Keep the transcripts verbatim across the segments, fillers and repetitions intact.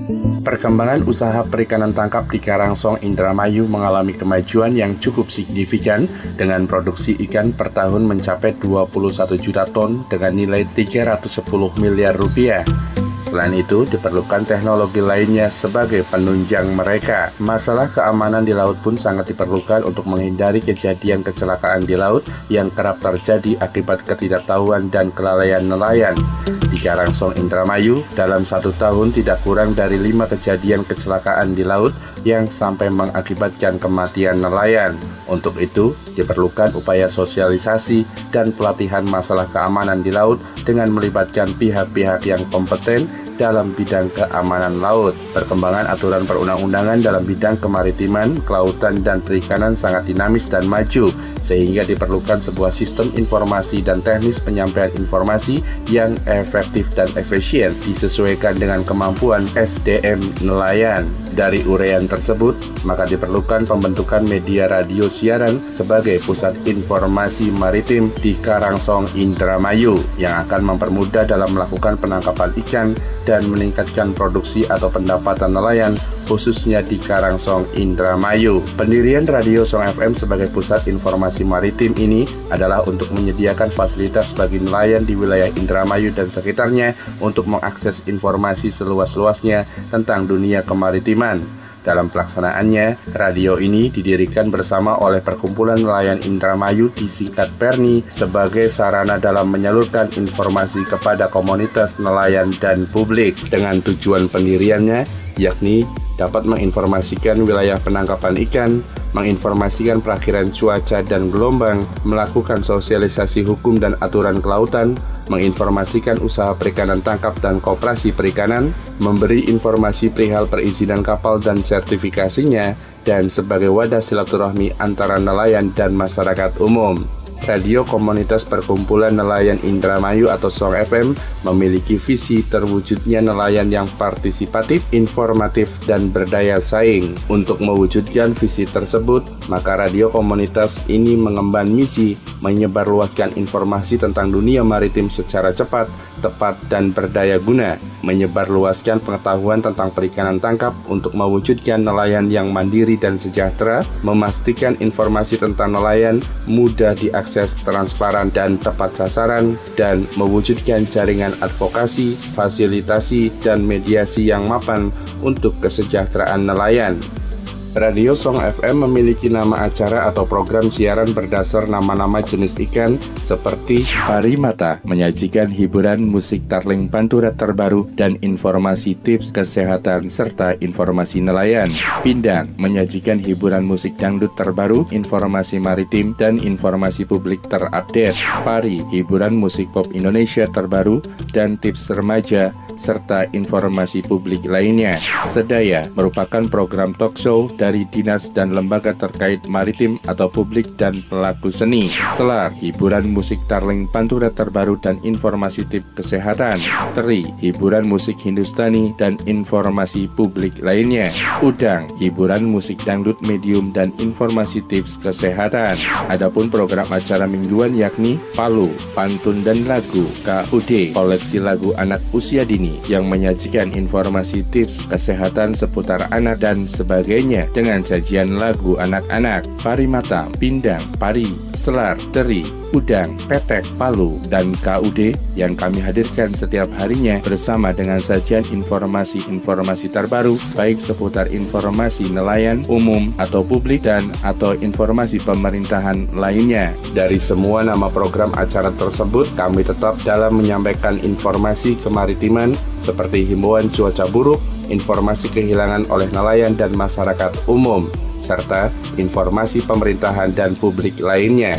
Perkembangan usaha perikanan tangkap di Karangsong, Indramayu mengalami kemajuan yang cukup signifikan dengan produksi ikan per tahun mencapai dua puluh satu juta ton dengan nilai tiga ratus sepuluh miliar rupiah. Selain itu, diperlukan teknologi lainnya sebagai penunjang mereka. Masalah keamanan di laut pun sangat diperlukan untuk menghindari kejadian kecelakaan di laut yang kerap terjadi akibat ketidaktahuan dan kelalaian nelayan. Di Karangsong, Indramayu, dalam satu tahun tidak kurang dari lima kejadian kecelakaan di laut yang sampai mengakibatkan kematian nelayan. Untuk itu, diperlukan upaya sosialisasi dan pelatihan masalah keamanan di laut dengan melibatkan pihak-pihak yang kompeten dalam bidang keamanan laut. Perkembangan aturan perundang-undangan dalam bidang kemaritiman, kelautan, dan perikanan sangat dinamis dan maju, sehingga diperlukan sebuah sistem informasi dan teknis penyampaian informasi yang efektif dan efisien disesuaikan dengan kemampuan S D M nelayan. Dari uraian tersebut, maka diperlukan pembentukan media radio siaran sebagai pusat informasi maritim di Karangsong, Indramayu yang akan mempermudah dalam melakukan penangkapan ikan dan meningkatkan produksi atau pendapatan nelayan khususnya di Karangsong, Indramayu. Pendirian Radio Song F M sebagai pusat informasi maritim ini adalah untuk menyediakan fasilitas bagi nelayan di wilayah Indramayu dan sekitarnya untuk mengakses informasi seluas-luasnya tentang dunia kemaritiman. Dalam pelaksanaannya, radio ini didirikan bersama oleh Perkumpulan Nelayan Indramayu disingkat PERNI sebagai sarana dalam menyalurkan informasi kepada komunitas nelayan dan publik dengan tujuan pendiriannya yakni dapat menginformasikan wilayah penangkapan ikan, menginformasikan perakhiran cuaca dan gelombang, melakukan sosialisasi hukum dan aturan kelautan, menginformasikan usaha perikanan tangkap dan koperasi perikanan, memberi informasi perihal perizinan kapal dan sertifikasinya, dan sebagai wadah silaturahmi antara nelayan dan masyarakat umum. Radio Komunitas Perkumpulan Nelayan Indramayu atau Song F M memiliki visi terwujudnya nelayan yang partisipatif, informatif, dan berdaya saing. Untuk mewujudkan visi tersebut, maka radio komunitas ini mengemban misi menyebarluaskan informasi tentang dunia maritim secara cepat, tepat, dan berdaya guna, menyebarluaskan pengetahuan tentang perikanan tangkap untuk mewujudkan nelayan yang mandiri dan sejahtera, memastikan informasi tentang nelayan mudah diakses, transparan, dan tepat sasaran, dan mewujudkan jaringan advokasi, fasilitasi, dan mediasi yang mapan untuk kesejahteraan nelayan. Radio Song F M memiliki nama acara atau program siaran berdasar nama-nama jenis ikan seperti Parimata menyajikan hiburan musik tarling pantura terbaru dan informasi tips kesehatan serta informasi nelayan. Pindang menyajikan hiburan musik dangdut terbaru, informasi maritim, dan informasi publik terupdate. Pari, hiburan musik pop Indonesia terbaru dan tips remaja serta informasi publik lainnya. Sedaya merupakan program talk show dari dinas dan lembaga terkait maritim atau publik dan pelaku seni. Selar, hiburan musik tarling pantura terbaru dan informasi tips kesehatan. Teri, hiburan musik Hindustani dan informasi publik lainnya. Udang, hiburan musik dangdut medium dan informasi tips kesehatan. Adapun program acara mingguan yakni Palu, Pantun dan Lagu, K U D, koleksi lagu anak usia dini yang menyajikan informasi tips kesehatan seputar anak dan sebagainya dengan sajian lagu anak-anak. Parimata, Pindang, Pari, Selar, Teri, Udang, Petek, Palu, dan K U D yang kami hadirkan setiap harinya bersama dengan sajian informasi-informasi terbaru baik seputar informasi nelayan, umum, atau publik dan atau informasi pemerintahan lainnya. Dari semua nama program acara tersebut, kami tetap dalam menyampaikan informasi kemaritiman seperti himbauan cuaca buruk, informasi kehilangan oleh nelayan dan masyarakat umum, serta informasi pemerintahan dan publik lainnya.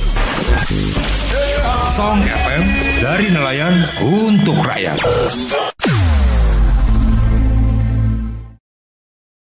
Song F M dari nelayan untuk rakyat.